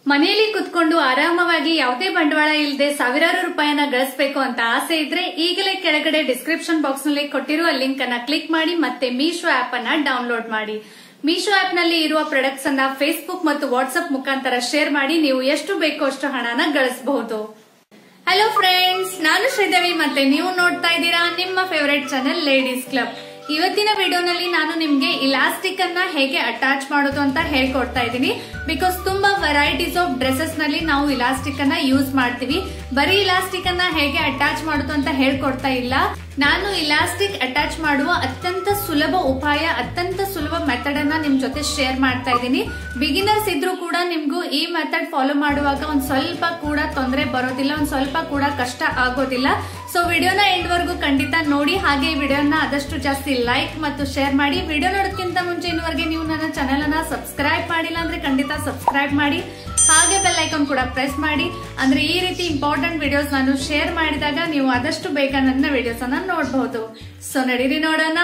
ಮನೆಯಲ್ಲಿ ಕುತ್ಕೊಂಡು ಆರಾಮವಾಗಿ ಯಾವುದೇ ಬಂಡವಾಳ ಇಲ್ಲದೆ ಸಾವಿರಾರು ರೂಪಾಯಿನ ಗಳಿಸಬೇಕು ಅಂತ ಆಸೆ ಇದ್ರೆ ಈಗಲೇ ಕೆಳಗಡೆ ಡಿಸ್ಕ್ರಿಪ್ಷನ್ ಬಾಕ್ಸ್ ನಲ್ಲಿ ಕೊಟ್ಟಿರುವ ಲಿಂಕ್ ಅನ್ನ ಕ್ಲಿಕ್ ಮಾಡಿ ಮತ್ತೆ ಮೀಶೋ ಆಪ್ ಅನ್ನ ಡೌನ್ಲೋಡ್ ಮಾಡಿ. ಮೀಶೋ ಆಪ್ ನಲ್ಲಿ ಇರುವ ಪ್ರಾಡಕ್ಟ್ಸ್ ಅನ್ನ ಫೇಸ್ಬುಕ್ ಮತ್ತು ವಾಟ್ಸ್ಆಪ್ ಮುಖಾಂತರ ಶೇರ್ ಮಾಡಿ ನೀವು ಎಷ್ಟು ಬೇಕೋ ಅಷ್ಟು ಹಣನ ಗಳಿಸಬಹುದು. ಹಲೋ ಫ್ರೆಂಡ್ಸ್, ನಾನು ಶ್ರೀದೇವಿ ಮತ್ತೆ ನೀವು ನೋಡ್ತಾ ಇದ್ದೀರಾ ನಿಮ್ಮ ಫೇವರೇಟ್ ಚಾನೆಲ್ ಲೇಡೀಸ್ ಕ್ಲಬ್. ಇವತ್ತಿನ ವಿಡಿಯೋನಲ್ಲಿ ನಾನು ನಿಮ್ಗೆ ಇಲಾಸ್ಟಿಕ್ ಅನ್ನ ಹೇಗೆ ಅಟ್ಯಾಚ್ ಮಾಡೋದು ಅಂತ ಹೇಳ್ಕೊಡ್ತಾ ಇದ್ದೀನಿ. ಬಿಕಾಸ್ ತುಂಬಾ ವೆರೈಟೀಸ್ ಆಫ್ ಡ್ರೆಸ್ಸಸ್ ನಲ್ಲಿ ನಾವು ಇಲಾಸ್ಟಿಕ್ ಅನ್ನ ಯೂಸ್ ಮಾಡ್ತೀವಿ. ಬರೀ ಇಲಾಸ್ಟಿಕ್ ಅನ್ನ ಹೇಗೆ ಅಟ್ಯಾಚ್ ಮಾಡೋದು ಅಂತ ಹೇಳ್ಕೊಡ್ತಾ ಇಲ್ಲ. ನಾನು ಇಲಾಸ್ಟಿಕ್ ಅಟ್ಯಾಚ್ ಮಾಡುವ ಅತ್ಯಂತ ಸುಲಭ ಉಪಾಯ, ಅತ್ಯಂತ ಸುಲಭ ಮೆಥಡ್ ಅನ್ನ ನಿಮ್ ಜೊತೆ ಶೇರ್ ಮಾಡ್ತಾ ಇದ್ದೀನಿ. ಬಿಗಿನರ್ಸ್ ಇದ್ರೂ ಕೂಡ ನಿಮ್ಗೂ ಈ ಮೆಥಡ್ ಫಾಲೋ ಮಾಡುವಾಗ ಒಂದ್ ಸ್ವಲ್ಪ ಕೂಡ ತೊಂದರೆ ಬರೋದಿಲ್ಲ, ಒಂದ್ ಸ್ವಲ್ಪ ಕೂಡ ಕಷ್ಟ ಆಗೋದಿಲ್ಲ. ಸೊ ವಿಡಿಯೋನ ಎಂಡ್ ವರೆಗೂ ಖಂಡಿತ ನೋಡಿ. ಹಾಗೆ ಈ ವಿಡಿಯೋನ ಆದಷ್ಟು ಜಾಸ್ತಿ ಲೈಕ್ ಮತ್ತು ಶೇರ್ ಮಾಡಿ. ವಿಡಿಯೋ ನೋಡೋದಕ್ಕಿಂತ ಮುಂಚೆ ಇನ್ನುವರೆಗೆ ನೀವು ನನ್ನ ಚಾನೆಲ್ ಅನ್ನ ಸಬ್ಸ್ಕ್ರೈಬ್ ಮಾಡಿಲ್ಲ ಅಂದ್ರೆ ಖಂಡಿತ ಸಬ್ಸ್ಕ್ರೈಬ್ ಮಾಡಿ. ಹಾಗೆ ಬೆಲ್ ಐಕಾನ್ ಕೂಡ ಪ್ರೆಸ್ ಮಾಡಿ. ಅಂದ್ರೆ ಈ ರೀತಿ ಇಂಪಾರ್ಟೆಂಟ್ ವಿಡಿಯೋಸ್ ನಾನು ಶೇರ್ ಮಾಡಿದಾಗ ನೀವು ಆದಷ್ಟು ಬೇಗ ನನ್ನ ವಿಡಿಯೋಸ್ ಅನ್ನ ನೋಡಬಹುದು. ಸೊ ನಡೀರಿ ನೋಡೋಣ.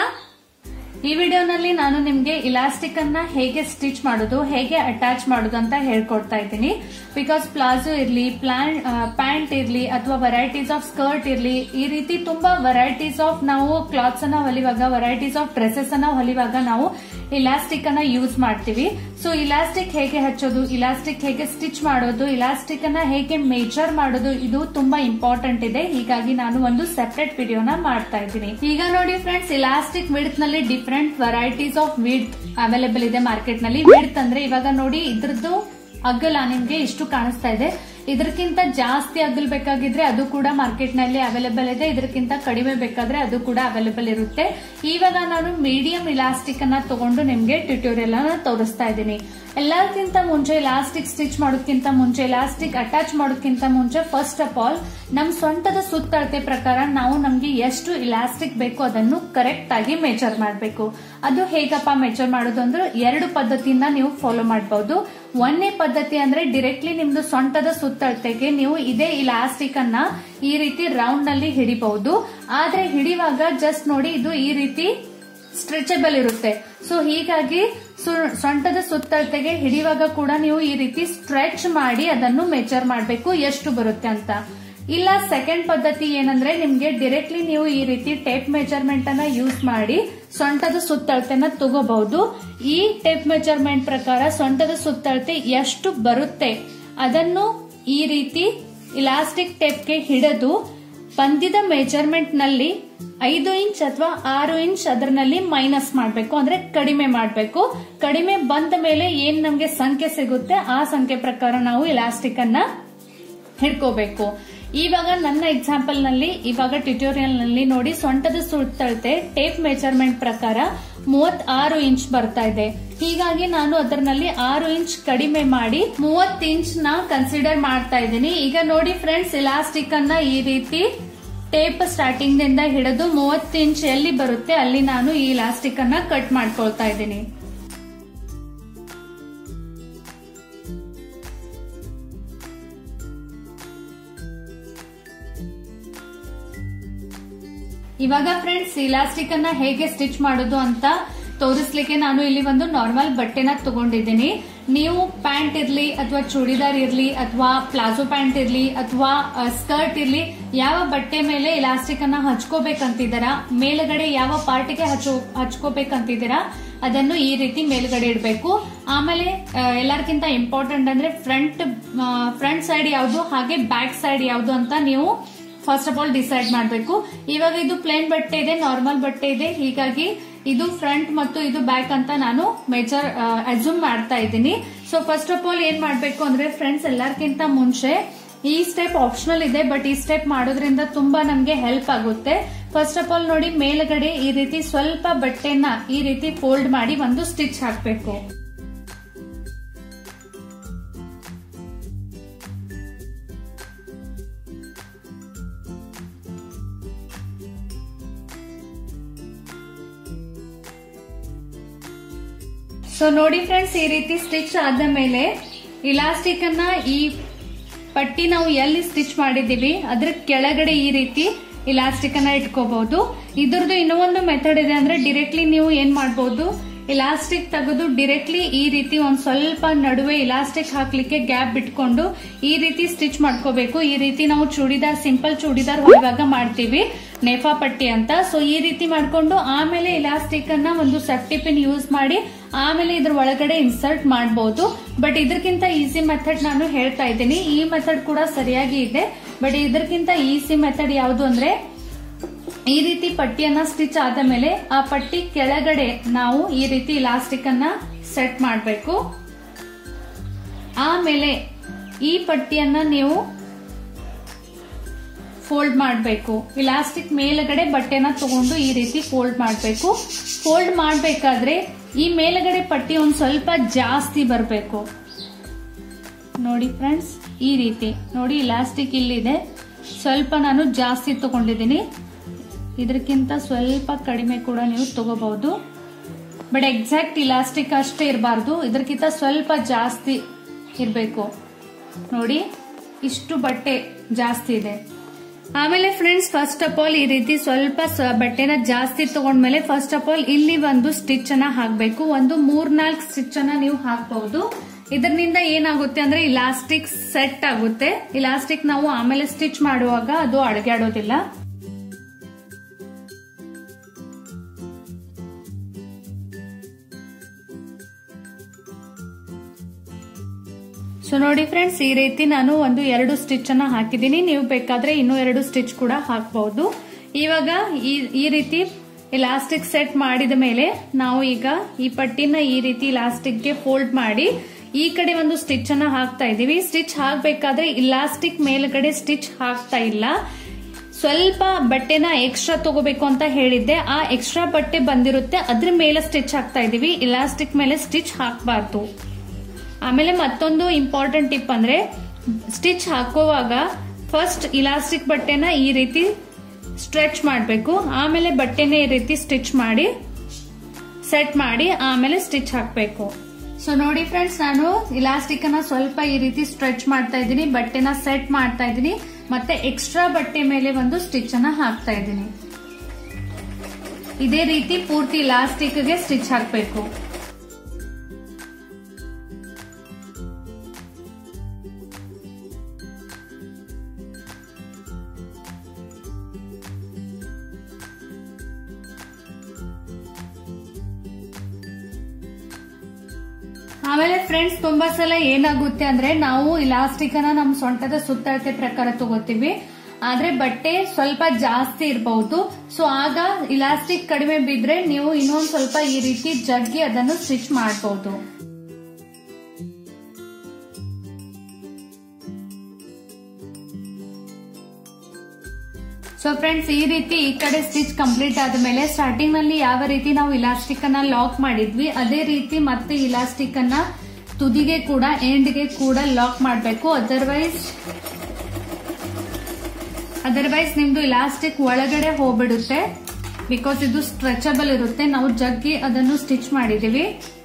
ಈ ವಿಡಿಯೋನಲ್ಲಿ ನಾನು ನಿಮ್ಗೆ ಇಲಾಸ್ಟಿಕ್ ಅನ್ನ ಹೇಗೆ ಸ್ಟಿಚ್ ಮಾಡೋದು, ಹೇಗೆ ಅಟ್ಯಾಚ್ ಮಾಡೋದು ಅಂತ ಹೇಳ್ಕೊಡ್ತಾ ಇದ್ದೀನಿ. ಬಿಕಾಸ್ ಪ್ಲಾಜೋ ಇರ್ಲಿ, ಪ್ಯಾಂಟ್ ಇರ್ಲಿ ಅಥವಾ ವೆರೈಟೀಸ್ ಆಫ್ ಸ್ಕರ್ಟ್ ಇರ್ಲಿ, ಈ ರೀತಿ ತುಂಬಾ ವೆರೈಟೀಸ್ ಆಫ್ ನಾವು ಕ್ಲಾತ್ಸ್ ಅನ್ನ ಹೊಲಿವಾಗ, ವೆರೈಟೀಸ್ ಆಫ್ ಡ್ರೆಸ್ಸಸ್ ಅನ್ನ ಹೊಲಿವಾಗ ನಾವು ಇಲಾಸ್ಟಿಕ್ ಅನ್ನ ಯೂಸ್ ಮಾಡ್ತೀವಿ. ಸೊ ಇಲಾಸ್ಟಿಕ್ ಹೇಗೆ ಹಚ್ಚೋದು, ಇಲಾಸ್ಟಿಕ್ ಹೇಗೆ ಸ್ಟಿಚ್ ಮಾಡೋದು, ಇಲಾಸ್ಟಿಕ್ ಅನ್ನ ಹೇಗೆ ಮೆಜರ್ ಮಾಡೋದು, ಇದು ತುಂಬಾ ಇಂಪಾರ್ಟೆಂಟ್ ಇದೆ. ಹೀಗಾಗಿ ನಾನು ಒಂದು ಸೆಪರೇಟ್ ವಿಡಿಯೋನ ಮಾಡ್ತಾ ಇದ್ದೀನಿ. ಈಗ ನೋಡಿ ಫ್ರೆಂಡ್ಸ್, ಇಲಾಸ್ಟಿಕ್ ವಿಡ್ತ್ ನಲ್ಲಿ different varieties of width available ಇದೆ ಮಾರ್ಕೆಟ್ ನಲ್ಲಿ. ವಿಡ್ತ್ ಅಂದ್ರೆ ಇವಾಗ ನೋಡಿ ಇದ್ರದ್ದು ಅಗಲ ನಿಮ್ಗೆ ಇಷ್ಟು ಕಾಣಿಸ್ತಾ ಇದೆ. ಇದಕ್ಕಿಂತ ಜಾಸ್ತಿ ಅಗಲ್ ಬೇಕಾಗಿದ್ರೆ ಅದು ಕೂಡ ಮಾರ್ಕೆಟ್ ನಲ್ಲಿ ಅವೈಲೇಬಲ್ ಇದೆ. ಇದಕ್ಕಿಂತ ಕಡಿಮೆ ಬೇಕಾದ್ರೆ ಅದು ಕೂಡ ಅವೈಲೇಬಲ್ ಇರುತ್ತೆ. ಇವಾಗ ನಾನು ಮೀಡಿಯಂ ಇಲಾಸ್ಟಿಕ್ ಅನ್ನ ತಗೊಂಡು ನಿಮ್ಗೆ ಟ್ಯುಟೋರಿಯಲ್ ಅನ್ನ ತೋರಿಸ್ತಾ ಇದ್ದೀನಿ. ಎಲ್ಲಕ್ಕಿಂತ ಮುಂಚೆ ಇಲಾಸ್ಟಿಕ್ ಸ್ಟಿಚ್ ಮಾಡೋದಕ್ಕಿಂತ ಮುಂಚೆ, ಇಲಾಸ್ಟಿಕ್ ಅಟ್ಯಾಚ್ ಮಾಡೋದಕ್ಕಿಂತ ಮುಂಚೆ ಫಸ್ಟ್ ಆಫ್ ಆಲ್ ನಮ್ ಸೊಂಟದ ಸುತ್ತಳತೆ ಪ್ರಕಾರ ನಾವು ನಮ್ಗೆ ಎಷ್ಟು ಇಲಾಸ್ಟಿಕ್ ಬೇಕು ಅದನ್ನು ಕರೆಕ್ಟ್ ಆಗಿ ಮೆಜರ್ ಮಾಡಬೇಕು. ಅದು ಹೇಗಪ್ಪ ಮೆಜರ್ ಮಾಡೋದು ಅಂದ್ರೆ 2 ಪದ್ಧತಿಯಿಂದ ನೀವು ಫಾಲೋ ಮಾಡಬಹುದು. ಒಂದನೇ ಪದ್ಧತಿ ಅಂದ್ರೆ ಡೈರೆಕ್ಟ್ಲಿ ನಿಮ್ದು ಸೊಂಟದ ಸುತ್ತಳತೆಗೆ ನೀವು ಇದೇ ಇಲಾಸ್ಟಿಕ್ ಅನ್ನ ಈ ರೀತಿ ರೌಂಡ್ ನಲ್ಲಿ ಹಿಡಿಬಹುದು. ಆದ್ರೆ ಹಿಡಿಯುವಾಗ ಜಸ್ಟ್ ನೋಡಿ ಇದು ಈ ರೀತಿ ಸ್ಟ್ರೆಚಬಲ್ ಇರುತ್ತೆ. ಸೊ ಹೀಗಾಗಿ ಸೊಂಟದ ಸುತ್ತಳತೆಗೆ ಹಿಡಿಯುವಾಗ ಕೂಡ ನೀವು ಈ ರೀತಿ ಸ್ಟ್ರೆಚ್ ಮಾಡಿ ಅದನ್ನು ಮೆಜರ್ ಮಾಡಬೇಕು ಎಷ್ಟು ಬರುತ್ತೆ ಅಂತ. ಇಲ್ಲ ಸೆಕೆಂಡ್ ಪದ್ಧತಿ ಏನಂದ್ರೆ ನಿಮ್ಗೆ ಡೈರೆಕ್ಟ್ಲಿ ನೀವು ಈ ರೀತಿ ಟೇಪ್ ಮೆಜರ್ಮೆಂಟ್ ಅನ್ನ ಯೂಸ್ ಮಾಡಿ ಸೊಂಟದ ಸುತ್ತಳತೆನ ತಗೋಬಹುದು. ಈ ಟೇಪ್ ಮೆಜರ್ಮೆಂಟ್ ಪ್ರಕಾರ ಸೊಂಟದ ಸುತ್ತಳತೆ ಎಷ್ಟು ಬರುತ್ತೆ ಅದನ್ನು ಈ ರೀತಿ ಇಲಾಸ್ಟಿಕ್ ಟೇಪ್ಗೆ ಹಿಡಿದು ಬಂದಿದ ಮೆಜರ್ಮೆಂಟ್ ನಲ್ಲಿ 5 ಇಂಚ್ ಅಥವಾ 6 ಇಂಚ್ ಅದರಲ್ಲಿ ಮೈನಸ್ ಮಾಡಬೇಕು, ಅಂದ್ರೆ ಕಡಿಮೆ ಮಾಡಬೇಕು. ಕಡಿಮೆ ಬಂದ ಮೇಲೆ ಏನ್ ನಮ್ಗೆ ಸಂಖ್ಯೆ ಸಿಗುತ್ತೆ ಆ ಸಂಖ್ಯೆ ಪ್ರಕಾರ ನಾವು ಇಲಾಸ್ಟಿಕ್ ಅನ್ನ ಹಿಡ್ಕೋಬೇಕು. ಇವಾಗ ನನ್ನ ಎಕ್ಸಾಂಪಲ್ ನಲ್ಲಿ, ಇವಾಗ ಟ್ಯುಟೋರಿಯಲ್ ನಲ್ಲಿ ನೋಡಿ ಸೊಂಟದ ಸುತ್ತಳತೆ ಟೇಪ್ ಮೆಜರ್ಮೆಂಟ್ ಪ್ರಕಾರ 36 ಇಂಚ್ ಬರ್ತಾ ಇದೆ. ಹೀಗಾಗಿ ನಾನು ಅದರಲ್ಲಿ 6 ಇಂಚ್ ಕಡಿಮೆ ಮಾಡಿ 30 ಇಂಚ್ ನ ಕನ್ಸಿಡರ್ ಮಾಡ್ತಾ ಇದ್ದೀನಿ. ಈಗ ನೋಡಿ ಫ್ರೆಂಡ್ಸ್, ಇಲಾಸ್ಟಿಕ್ ಅನ್ನ ಈ ರೀತಿ ಟೇಪ್ ಸ್ಟಾರ್ಟಿಂಗ್ ದಿಂದ ಹಿಡಿದು 30 ಇಂಚ್ ಎಲ್ಲಿ ಬರುತ್ತೆ ಅಲ್ಲಿ ನಾನು ಈ ಇಲಾಸ್ಟಿಕ್ ಅನ್ನ ಕಟ್ ಮಾಡ್ಕೊಳ್ತಾ ಇದ್ದೀನಿ. ಇವಾಗ ಫ್ರೆಂಡ್ಸ್, ಇಲಾಸ್ಟಿಕ್ ಅನ್ನ ಹೇಗೆ ಸ್ಟಿಚ್ ಮಾಡೋದು ಅಂತ ತೋರಿಸ್ಲಿಕ್ಕೆ ನಾನು ಇಲ್ಲಿ ಒಂದು ನಾರ್ಮಲ್ ಬಟ್ಟೆನ ತಗೊಂಡಿದ್ದೀನಿ. ನೀವು ಪ್ಯಾಂಟ್ ಇರ್ಲಿ ಅಥವಾ ಚೂಡಿದಾರ್ ಇರ್ಲಿ ಅಥವಾ ಪ್ಲಾಜೋ ಪ್ಯಾಂಟ್ ಇರ್ಲಿ ಅಥವಾ ಸ್ಕರ್ಟ್ ಇರ್ಲಿ, ಯಾವ ಬಟ್ಟೆ ಮೇಲೆ ಇಲಾಸ್ಟಿಕ್ ಅನ್ನ ಹಚ್ಕೋಬೇಕಂತಿದ್ದೀರಾ, ಮೇಲ್ಗಡೆ ಯಾವ ಪಾರ್ಟಿಗೆ ಹಚ್ಕೋಬೇಕಂತಿದ್ದೀರಾ ಅದನ್ನು ಈ ರೀತಿ ಮೇಲ್ಗಡೆ ಇಡಬೇಕು. ಆಮೇಲೆ ಎಲ್ಲರಿಗಿಂತ ಇಂಪಾರ್ಟೆಂಟ್ ಅಂದ್ರೆ ಫ್ರಂಟ್ ಸೈಡ್ ಯಾವುದು ಹಾಗೆ ಬ್ಯಾಕ್ ಸೈಡ್ ಯಾವುದು ಅಂತ ನೀವು ಫಸ್ಟ್ ಆಫ್ ಆಲ್ ಡಿಸೈಡ್ ಮಾಡಬೇಕು. ಇವಾಗ ಇದು ಪ್ಲೇನ್ ಬಟ್ಟೆ ಇದೆ, ನಾರ್ಮಲ್ ಬಟ್ಟೆ ಇದೆ, ಹೀಗಾಗಿ ಇದು ಫ್ರಂಟ್ ಮತ್ತು ಇದು ಬ್ಯಾಕ್ ಅಂತ ನಾನು ಅಸ್ಯೂಮ್ ಮಾಡ್ತಾ ಇದ್ದೀನಿ. ಸೊ ಫಸ್ಟ್ ಆಫ್ ಆಲ್ ಏನ್ ಮಾಡ್ಬೇಕು ಅಂದ್ರೆ ಫ್ರೆಂಡ್ಸ್, ಎಲ್ಲರಿಗಿಂತ ಮುಂಚೆ ಈ ಸ್ಟೆಪ್ ಆಪ್ಷನಲ್ ಇದೆ, ಬಟ್ ಈ ಸ್ಟೆಪ್ ಮಾಡೋದ್ರಿಂದ ತುಂಬಾ ನಮ್ಗೆ ಹೆಲ್ಪ್ ಆಗುತ್ತೆ. ಫಸ್ಟ್ ಆಫ್ ಆಲ್ ನೋಡಿ, ಮೇಲ್ಗಡೆ ಈ ರೀತಿ ಸ್ವಲ್ಪ ಬಟ್ಟೆನ ಈ ರೀತಿ ಫೋಲ್ಡ್ ಮಾಡಿ ಒಂದು ಸ್ಟಿಚ್ ಹಾಕ್ಬೇಕು. ಸೊ ನೋಡಿ ಫ್ರೆಂಡ್ಸ್, ಈ ರೀತಿ ಸ್ಟಿಚ್ ಆದ ಮೇಲೆ ಇಲಾಸ್ಟಿಕ್ ಅನ್ನ ಈ ಪಟ್ಟಿ ನಾವು ಎಲ್ಲಿ ಸ್ಟಿಚ್ ಮಾಡಿದೀವಿ ಅದ್ರ ಕೆಳಗಡೆ ಈ ರೀತಿ ಇಲಾಸ್ಟಿಕ್ ಅನ್ನ ಇಟ್ಕೋಬಹುದು. ಇದ್ರದ್ದು ಇನ್ನೊಂದು ಮೆಥಡ್ ಇದೆ, ಅಂದ್ರೆ ಡೈರೆಕ್ಟ್ಲಿ ನೀವು ಏನ್ ಮಾಡಬಹುದು, ಇಲಾಸ್ಟಿಕ್ ತೆಗೆದು ಡೈರೆಕ್ಟ್ಲಿ ಈ ರೀತಿ ಒಂದ್ ಸ್ವಲ್ಪ ನಡುವೆ ಇಲಾಸ್ಟಿಕ್ ಹಾಕ್ಲಿಕ್ಕೆ ಗ್ಯಾಪ್ ಬಿಟ್ಕೊಂಡು ಈ ರೀತಿ ಸ್ಟಿಚ್ ಮಾಡ್ಕೋಬೇಕು. ಈ ರೀತಿ ನಾವು ಚೂಡಿದಾರ್, ಸಿಂಪಲ್ ಚೂಡಿದಾರ್ ಹೊಲಿವಾಗ ಮಾಡ್ತೀವಿ ನೇಫಾ ಪಟ್ಟಿ ಅಂತ. ಸೊ ಈ ರೀತಿ ಮಾಡ್ಕೊಂಡು ಆಮೇಲೆ ಇಲಾಸ್ಟಿಕ್ ಅನ್ನ ಒಂದು ಸೇಫ್ಟಿ ಪಿನ್ ಯೂಸ್ ಮಾಡಿ ಆಮೇಲೆ ಇದ್ರ ಒಳಗಡೆ ಇನ್ಸರ್ಟ್ ಮಾಡಬಹುದು. ಬಟ್ ಇದಕ್ಕಿಂತ ಈಸಿ ಮೆಥಡ್ ನಾನು ಹೇಳ್ತಾ ಇದ್ದೀನಿ. ಈ ಮೆಥಡ್ ಕೂಡ ಸರಿಯಾಗಿ ಇದೆ, ಬಟ್ ಇದಕ್ಕಿಂತ ಈಸಿ ಮೆಥಡ್ ಯಾವುದು ಅಂದ್ರೆ, ಈ ರೀತಿ ಪಟ್ಟಿಯನ್ನ ಸ್ಟಿಚ್ ಆದ ಮೇಲೆ ಆ ಪಟ್ಟಿ ಕೆಳಗಡೆ ನಾವು ಈ ರೀತಿ ಇಲಾಸ್ಟಿಕ್ ಅನ್ನ ಸೆಟ್ ಮಾಡಬೇಕು. ಆಮೇಲೆ ಈ ಪಟ್ಟಿಯನ್ನ ನೀವು ಫೋಲ್ಡ್ ಮಾಡಬೇಕು. ಇಲಾಸ್ಟಿಕ್ ಮೇಲ್ಗಡೆ ಬಟ್ಟೆನ ತಗೊಂಡು ಈ ರೀತಿ ಫೋಲ್ಡ್ ಮಾಡಬೇಕು. ಫೋಲ್ಡ್ ಮಾಡಬೇಕಾದ್ರೆ ಈ ಮೇಲ್ಗಡೆ ಪಟ್ಟಿ ಒಂದ್ ಸ್ವಲ್ಪ ಜಾಸ್ತಿ ಬರಬೇಕು. ನೋಡಿ ಫ್ರೆಂಡ್ಸ್, ಈ ರೀತಿ ನೋಡಿ, ಇಲಾಸ್ಟಿಕ್ ಇಲ್ಲಿದೆ, ಸ್ವಲ್ಪ ನಾನು ಜಾಸ್ತಿ ತಗೊಂಡಿದ್ದೀನಿ. ಇದಕ್ಕಿಂತ ಸ್ವಲ್ಪ ಕಡಿಮೆ ಕೂಡ ನೀವು ತಗೋಬಹುದು, ಬಟ್ ಎಕ್ಸಾಕ್ಟ್ ಇಲಾಸ್ಟಿಕ್ ಅಷ್ಟೇ ಇರಬಾರ್ದು, ಇದಕ್ಕಿಂತ ಸ್ವಲ್ಪ ಜಾಸ್ತಿ ಇರಬೇಕು. ನೋಡಿ, ಇಷ್ಟು ಬಟ್ಟೆ ಜಾಸ್ತಿ ಇದೆ. ಆಮೇಲೆ ಫ್ರೆಂಡ್ಸ್, ಫಸ್ಟ್ ಆಫ್ ಆಲ್ ಈ ರೀತಿ ಸ್ವಲ್ಪ ಬಟ್ಟೆನ ಜಾಸ್ತಿ ತಗೊಂಡ್ಮೇಲೆ ಫಸ್ಟ್ ಆಫ್ ಆಲ್ ಇಲ್ಲಿ ಒಂದು ಸ್ಟಿಚ್ ಅನ್ನ ಹಾಕಬೇಕು. ಒಂದು 3-4 ಸ್ಟಿಚ್ ಅನ್ನ ನೀವು ಹಾಕಬಹುದು. ಇದರಿಂದ ಏನಾಗುತ್ತೆ ಅಂದ್ರೆ ಇಲಾಸ್ಟಿಕ್ ಸೆಟ್ ಆಗುತ್ತೆ. ಇಲಾಸ್ಟಿಕ್ ನಾವು ಆಮೇಲೆ ಸ್ಟಿಚ್ ಮಾಡುವಾಗ ಅದು ಅಡಗಾಡೋದಿಲ್ಲ. ಸೊ ನೋಡಿ ಫ್ರೆಂಡ್ಸ್, ಈ ರೀತಿ ನಾನು 1-2 ಸ್ಟಿಚ್ ಅನ್ನ ಹಾಕಿದ್ದೀನಿ. ನೀವು ಬೇಕಾದ್ರೆ ಇನ್ನೂ 2 ಸ್ಟಿಚ್ ಕೂಡ ಹಾಕಬಹುದು. ಇವಾಗ ಈ ರೀತಿ ಇಲಾಸ್ಟಿಕ್ ಸೆಟ್ ಮಾಡಿದ ಮೇಲೆ ನಾವು ಈಗ ಈ ಪಟ್ಟಿನ ಈ ರೀತಿ ಇಲಾಸ್ಟಿಕ್ ಗೆ ಫೋಲ್ಡ್ ಮಾಡಿ ಈ ಕಡೆ ಒಂದು ಸ್ಟಿಚ್ ಅನ್ನ ಹಾಕ್ತಾ ಇದೀವಿ. ಸ್ಟಿಚ್ ಹಾಕಬೇಕಾದ್ರೆ ಇಲಾಸ್ಟಿಕ್ ಮೇಲ್ಗಡೆ ಸ್ಟಿಚ್ ಹಾಕ್ತಾ ಇಲ್ಲ, ಸ್ವಲ್ಪ ಬಟ್ಟೆನ ಎಕ್ಸ್ಟ್ರಾ ತಗೋಬೇಕು ಅಂತ ಹೇಳಿದ್ದೆ. ಆ ಎಕ್ಸ್ಟ್ರಾ ಬಟ್ಟೆ ಬಂದಿರುತ್ತೆ, ಅದ್ರ ಮೇಲೆ ಸ್ಟಿಚ್ ಹಾಕ್ತಾ ಇದೀವಿ, ಇಲಾಸ್ಟಿಕ್ ಮೇಲೆ ಸ್ಟಿಚ್ ಹಾಕಬಾರ್ದು. ಆಮೇಲೆ ಮತ್ತೊಂದು ಇಂಪಾರ್ಟೆಂಟ್ ಟಿಪ್ ಅಂದ್ರೆ, ಸ್ಟಿಚ್ ಹಾಕುವಾಗ ಫಸ್ಟ್ ಇಲಾಸ್ಟಿಕ್ ಬಟ್ಟೆನ ಈ ರೀತಿ ಸ್ಟ್ರೆಚ್ ಮಾಡಬೇಕು, ಆಮೇಲೆ ಬಟ್ಟೆನ ಈ ರೀತಿ ಸ್ಟಿಚ್ ಮಾಡಿ ಸೆಟ್ ಮಾಡಿ ಆಮೇಲೆ ಸ್ಟಿಚ್ ಹಾಕಬೇಕು. ಸೊ ನೋಡಿ ಫ್ರೆಂಡ್ಸ್, ನಾನು ಇಲಾಸ್ಟಿಕ್ ಅನ್ನ ಸ್ವಲ್ಪ ಈ ರೀತಿ ಸ್ಟ್ರೆಚ್ ಮಾಡ್ತಾ ಇದ್ದೀನಿ, ಬಟ್ಟೆನ ಸೆಟ್ ಮಾಡ್ತಾ ಇದ್ದೀನಿ, ಮತ್ತೆ ಎಕ್ಸ್ಟ್ರಾ ಬಟ್ಟೆ ಮೇಲೆ ಒಂದು ಸ್ಟಿಚ್ ಅನ್ನ ಹಾಕ್ತಾ ಇದ್ದೀನಿ. ಇದೇ ರೀತಿ ಪೂರ್ತಿ ಇಲಾಸ್ಟಿಕ್ ಗೆ ಸ್ಟಿಚ್ ಹಾಕಬೇಕು. ಆಮೇಲೆ ಫ್ರೆಂಡ್ಸ್, ತುಂಬಾ ಸಲ ಏನಾಗುತ್ತೆ ಅಂದ್ರೆ, ನಾವು ಇಲಾಸ್ಟಿಕ್ ಅನ್ನ ನಮ್ ಸೊಂಟದ ಸುತ್ತಳತೆ ಪ್ರಕಾರ ತಗೋತೀವಿ, ಆದ್ರೆ ಬಟ್ಟೆ ಸ್ವಲ್ಪ ಜಾಸ್ತಿ ಇರಬಹುದು. ಸೊ ಆಗ ಇಲಾಸ್ಟಿಕ್ ಕಡಿಮೆ ಬಿದ್ರೆ ನೀವು ಇನ್ನೊಂದ್ ಸ್ವಲ್ಪ ಈ ರೀತಿ ಜಗ್ಗಿ ಅದನ್ನು ಸ್ಟಿಚ್ ಮಾಡಬಹುದು. ಸೊ ಫ್ರೆಂಡ್ಸ್, ಈ ರೀತಿ ಈ ಕಡೆ ಸ್ಟಿಚ್ ಕಂಪ್ಲೀಟ್ ಆದ್ಮೇಲೆ ಸ್ಟಾರ್ಟಿಂಗ್ ನಲ್ಲಿ ಯಾವ ರೀತಿ ನಾವು ಇಲಾಸ್ಟಿಕ್ ಅನ್ನ ಲಾಕ್ ಮಾಡಿದ್ವಿ ಅದೇ ರೀತಿ ಮತ್ತೆ ಇಲಾಸ್ಟಿಕ್ ಅನ್ನ ತುದಿಗೆ ಕೂಡ ಎಂಡ್ಗೆ ಕೂಡ ಲಾಕ್ ಮಾಡಬೇಕು. ಅದರ್ವೈಸ್ ನಿಮ್ದು ಇಲಾಸ್ಟಿಕ್ ಒಳಗಡೆ ಹೋಗ್ಬಿಡುತ್ತೆ, ಬಿಕಾಸ್ ಇದು ಸ್ಟ್ರೆಚಬಲ್ ಇರುತ್ತೆ. ನಾವು ಜಗ್ಗಿ ಅದನ್ನು ಸ್ಟಿಚ್ ಮಾಡಿದೀವಿ.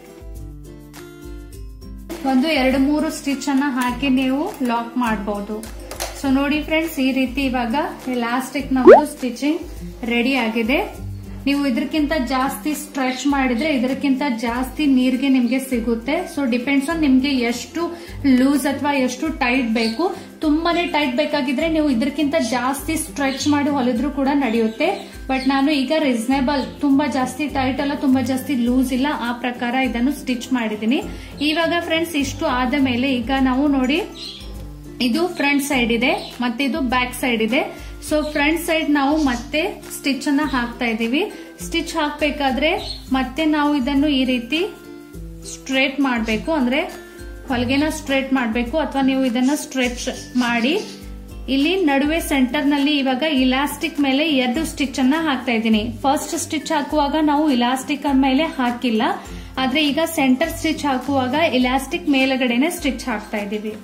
1-2-3 ಸ್ಟಿಚ್ ಅನ್ನ ಹಾಕಿ ನೀವು ಲಾಕ್ ಮಾಡಬಹುದು. ಸೊ ನೋಡಿ ಫ್ರೆಂಡ್ಸ್, ಈ ರೀತಿ ಇವಾಗ ಎಲಾಸ್ಟಿಕ್ ನಮ್ದು ಸ್ಟಿಚಿಂಗ್ ರೆಡಿ ಆಗಿದೆ. ನೀವು ಇದಕ್ಕಿಂತ ಜಾಸ್ತಿ ಸ್ಟ್ರೆಚ್ ಮಾಡಿದ್ರೆ ಇದಕ್ಕಿಂತ ಜಾಸ್ತಿ ನೀರಿಗೆ ನಿಮ್ಗೆ ಸಿಗುತ್ತೆ. ಸೊ ಡಿಪೆಂಡ್ಸ್ ಆನ್ ನಿಮ್ಗೆ ಎಷ್ಟು ಲೂಸ್ ಅಥವಾ ಎಷ್ಟು ಟೈಟ್ ಬೇಕು. ತುಂಬಾನೇ ಟೈಟ್ ಬೇಕಾಗಿದ್ರೆ ನೀವು ಇದಕ್ಕಿಂತ ಜಾಸ್ತಿ ಸ್ಟ್ರೆಚ್ ಮಾಡಿ ಹೊಲಿದ್ರು ಕೂಡ ನಡೆಯುತ್ತೆ. ಬಟ್ ನಾನು ಈಗ ರೀಸನೇಬಲ್, ತುಂಬಾ ಜಾಸ್ತಿ ಟೈಟ್ ಅಲ್ಲ, ತುಂಬಾ ಜಾಸ್ತಿ ಲೂಸ್ ಇಲ್ಲ, ಆ ಪ್ರಕಾರ ಇದನ್ನು ಸ್ಟಿಚ್ ಮಾಡಿದೀನಿ. ಇವಾಗ ಫ್ರೆಂಡ್ಸ್, ಇಷ್ಟು ಆದ ಮೇಲೆ ಈಗ ನಾವು ನೋಡಿ, ಇದು ಫ್ರಂಟ್ ಸೈಡ್ ಇದೆ ಮತ್ತೆ ಇದು ಬ್ಯಾಕ್ ಸೈಡ್ ಇದೆ. ಸೊ ಫ್ರಂಟ್ ಸೈಡ್ ನಾವು ಮತ್ತೆ ಸ್ಟಿಚ್ ಅನ್ನ ಹಾಕ್ತಾ ಇದೀವಿ. ಸ್ಟಿಚ್ ಹಾಕ್ಬೇಕಾದ್ರೆ ಮತ್ತೆ ನಾವು ಇದನ್ನು ಈ ರೀತಿ ಸ್ಟ್ರೇಟ್ ಮಾಡಬೇಕು, ಅಂದ್ರೆ ಹೊಲಿಗೆನ ಸ್ಟ್ರೇಟ್ ಮಾಡಬೇಕು, ಅಥವಾ ನೀವು ಇದನ್ನ ಸ್ಟ್ರೆಚ್ ಮಾಡಿ ಇಲ್ಲಿ ನಡುವೆ ಸೆಂಟರ್ ನಲ್ಲಿ ಇವಾಗ ಇಲಾಸ್ಟಿಕ್ ಮೇಲೆ 2 ಸ್ಟಿಚ್ ಅನ್ನ ಹಾಕ್ತಾ ಇದ್ದೀನಿ. ಫಸ್ಟ್ ಸ್ಟಿಚ್ ಹಾಕುವಾಗ ನಾವು ಇಲಾಸ್ಟಿಕ್ ಮೇಲೆ ಹಾಕಿಲ್ಲ, ಆದ್ರೆ ಈಗ ಸೆಂಟರ್ ಸ್ಟಿಚ್ ಹಾಕುವಾಗ ಇಲಾಸ್ಟಿಕ್ ಮೇಲ್ಗಡೆನೆ ಸ್ಟಿಚ್ ಹಾಕ್ತಾ ಇದೀವಿ.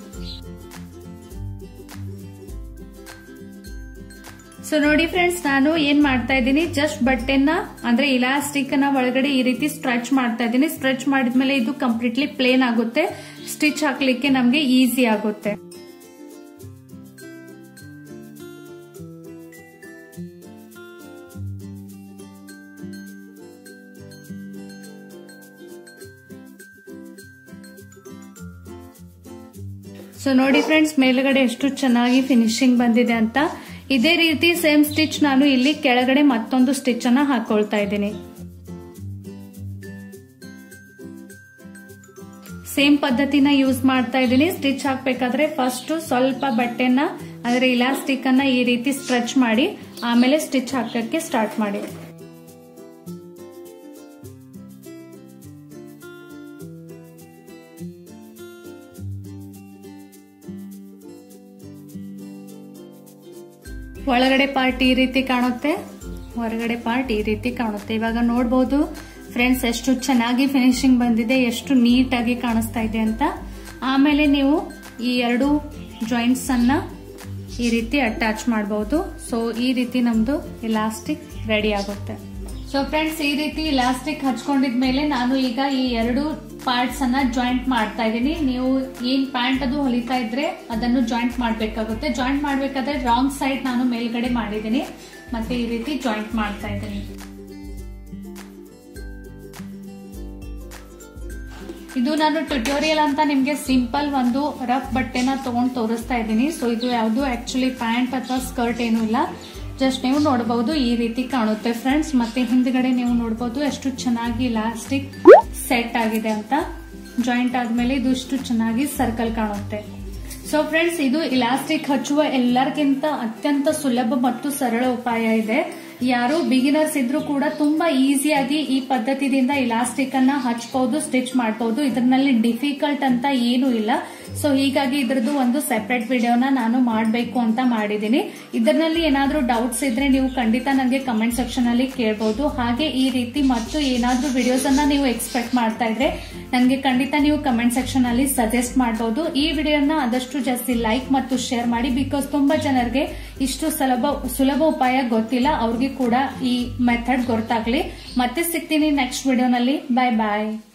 ಸೊ ನೋಡಿ ಫ್ರೆಂಡ್ಸ್, ನಾನು ಏನ್ ಮಾಡ್ತಾ ಇದ್ದೀನಿ, ಜಸ್ಟ್ ಬಟ್ಟೆನ ಅಂದ್ರೆ ಇಲಾಸ್ಟಿಕ್ ನ ಒಳಗಡೆ ಈ ರೀತಿ ಸ್ಟ್ರೆಚ್ ಮಾಡ್ತಾ ಇದ್ದೀನಿ. ಸ್ಟ್ರೆಚ್ ಮಾಡಿದ್ಮೇಲೆ ಇದು ಕಂಪ್ಲೀಟ್ಲಿ ಪ್ಲೇನ್ ಆಗುತ್ತೆ, ಸ್ಟಿಚ್ ಹಾಕ್ಲಿಕ್ಕೆ ನಮ್ಗೆ ಈಸಿ ಆಗುತ್ತೆ. ಸೊ ನೋಡಿ ಫ್ರೆಂಡ್ಸ್, ಮೇಲ್ಗಡೆ ಎಷ್ಟು ಚೆನ್ನಾಗಿ ಫಿನಿಶಿಂಗ್ ಬಂದಿದೆ ಅಂತ. ಇದೇ ರೀತಿ ಸೇಮ್ ಸ್ಟಿಚ್ ನಾನು ಇಲ್ಲಿ ಕೆಳಗಡೆ ಮತ್ತೊಂದು ಸ್ಟಿಚ್ ಅನ್ನ ಹಾಕೊಳ್ತಾ ಇದ್ದೀನಿ. ಸೇಮ್ ಪದ್ಧತಿನ ಯೂಸ್ ಮಾಡ್ತಾ ಇದ್ದೀನಿ. ಸ್ಟಿಚ್ ಹಾಕ್ಬೇಕಾದ್ರೆ ಫಸ್ಟ್ ಸ್ವಲ್ಪ ಬಟ್ಟೆನ ಅದರ ಇಲಾಸ್ಟಿಕ್ ಅನ್ನ ಈ ರೀತಿ ಸ್ಟ್ರೆಚ್ ಮಾಡಿ ಆಮೇಲೆ ಸ್ಟಿಚ್ ಹಾಕಕ್ಕೆ ಸ್ಟಾರ್ಟ್ ಮಾಡಿ. ಒಳಗಡೆ ಪಾರ್ಟ್ ಈ ರೀತಿ ಕಾಣುತ್ತೆ, ಹೊರಗಡೆ ಪಾರ್ಟ್ ಈ ರೀತಿ ಕಾಣುತ್ತೆ. ಇವಾಗ ನೋಡಬಹುದು ಫ್ರೆಂಡ್ಸ್ ಎಷ್ಟು ಚೆನ್ನಾಗಿ ಫಿನಿಶಿಂಗ್ ಬಂದಿದೆ, ಎಷ್ಟು ನೀಟ್ ಆಗಿ ಕಾಣಿಸ್ತಾ ಇದೆ ಅಂತ. ಆಮೇಲೆ ನೀವು ಈ ಎರಡು ಜಾಯಿಂಟ್ಸ್ ಅನ್ನ ಈ ರೀತಿ ಅಟ್ಯಾಚ್ ಮಾಡಬಹುದು. ಸೊ ಈ ರೀತಿ ನಮ್ದು ಇಲಾಸ್ಟಿಕ್ ರೆಡಿ ಆಗುತ್ತೆ. ಸೊ ಫ್ರೆಂಡ್ಸ್, ಈ ರೀತಿ ಇಲಾಸ್ಟಿಕ್ ಹಚ್ಕೊಂಡಿದ್ಮೇಲೆ ನಾನು ಈಗ ಈ ಎರಡು ಪಾರ್ಟ್ಸ್ ಅನ್ನ ಜಾಯಿಂಟ್ ಮಾಡ್ತಾ ಇದ್ದೀನಿ. ನೀವು ಏನ್ ಪ್ಯಾಂಟ್ ಅದು ಹೊಲಿತಾ ಇದ್ರೆ ಅದನ್ನು ಜಾಯಿಂಟ್ ಮಾಡಬೇಕಾಗುತ್ತೆ. ಜಾಯಿಂಟ್ ಮಾಡಬೇಕಾದ್ರೆ ರಾಂಗ್ ಸೈಡ್ ನಾನು ಮೇಲ್ಗಡೆ ಮಾಡಿದ್ದೀನಿ, ಮತ್ತೆ ಈ ರೀತಿ ಜಾಯಿಂಟ್ ಮಾಡ್ತಾ ಇದ್ದೀನಿ. ಇದು ನಾನು ಟ್ಯುಟೋರಿಯಲ್ ಅಂತ ನಿಮ್ಗೆ ಸಿಂಪಲ್ ಒಂದು ರಫ್ ಬಟ್ಟೆನ ತಗೊಂಡು ತೋರಿಸ್ತಾ ಇದ್ದೀನಿ. ಸೊ ಇದು ಯಾವುದು ಆಕ್ಚುಲಿ ಪ್ಯಾಂಟ್ ಅಥವಾ ಸ್ಕರ್ಟ್ ಏನೂ ಇಲ್ಲ, ಜಸ್ಟ್ ನೀವು ನೋಡಬಹುದು ಈ ರೀತಿ ಕಾಣುತ್ತೆ ಫ್ರೆಂಡ್ಸ್. ಮತ್ತೆ ಹಿಂದ್ಗಡೆ ನೀವು ನೋಡಬಹುದು ಎಷ್ಟು ಚೆನ್ನಾಗಿ ಇಲಾಸ್ಟಿಕ್ ಸೆಟ್ ಆಗಿದೆ ಅಂತ. ಜಾಯಿಂಟ್ ಆದ್ಮೇಲೆ ಇದು ಇಷ್ಟು ಚೆನ್ನಾಗಿ ಸರ್ಕಲ್ ಕಾಣುತ್ತೆ. ಸೊ ಫ್ರೆಂಡ್ಸ್, ಇದು ಇಲಾಸ್ಟಿಕ್ ಹಚ್ಚುವ ಎಲ್ಲರಿಗಿಂತ ಅತ್ಯಂತ ಸುಲಭ ಮತ್ತು ಸರಳ ಉಪಾಯ ಇದೆ. ಯಾರು ಬಿಗಿನರ್ಸ್ ಇದ್ರೂ ಕೂಡ ತುಂಬಾ ಈಸಿಯಾಗಿ ಈ ಪದ್ಧತಿಯಿಂದ ಇಲಾಸ್ಟಿಕ್ ಅನ್ನ ಹಚ್ಚಬಹುದು, ಸ್ಟಿಚ್ ಮಾಡಬಹುದು. ಇದರಲ್ಲಿ ಡಿಫಿಕಲ್ಟ್ ಅಂತ ಏನೂ ಇಲ್ಲ. ಸೊ ಹೀಗಾಗಿ ಇದರದ್ದು ಒಂದು ಸೆಪರೇಟ್ ವಿಡಿಯೋನ ನಾನು ಮಾಡಬೇಕು ಅಂತ ಮಾಡಿದ್ದೀನಿ. ಇದರಲ್ಲಿ ಏನಾದ್ರೂ ಡೌಟ್ಸ್ ಇದ್ರೆ ನೀವು ಖಂಡಿತ ನನಗೆ ಕಮೆಂಟ್ ಸೆಕ್ಷನ್ ಅಲ್ಲಿ ಕೇಳಬಹುದು. ಹಾಗೆ ಈ ರೀತಿ ಮತ್ತು ಏನಾದ್ರೂ ವಿಡಿಯೋಸ್ ಅನ್ನ ನೀವು ಎಕ್ಸ್ಪೆಕ್ಟ್ ಮಾಡ್ತಾ ಇದ್ರೆ ನನಗೆ ಖಂಡಿತ ನೀವು ಕಮೆಂಟ್ ಸೆಕ್ಷನ್ ಅಲ್ಲಿ ಸಜೆಸ್ಟ್ ಮಾಡಬಹುದು. ಈ ವಿಡಿಯೋನ ಆದಷ್ಟು ಜಾಸ್ತಿ ಲೈಕ್ ಮತ್ತು ಶೇರ್ ಮಾಡಿ, ಬಿಕಾಸ್ ತುಂಬಾ ಜನರಿಗೆ ಇಷ್ಟು ಸುಲಭ ಉಪಾಯ ಗೊತ್ತಿಲ್ಲ. ಅವ್ರಿಗೆ ಕೂಡ ಈ ಮೆಥಡ್ ಗೊತ್ತಾಗ್ಲಿ. ಮತ್ತೆ ಸಿಗ್ತೀನಿ ನೆಕ್ಸ್ಟ್ ವಿಡಿಯೋನಲ್ಲಿ. ಬಾಯ್ ಬಾಯ್.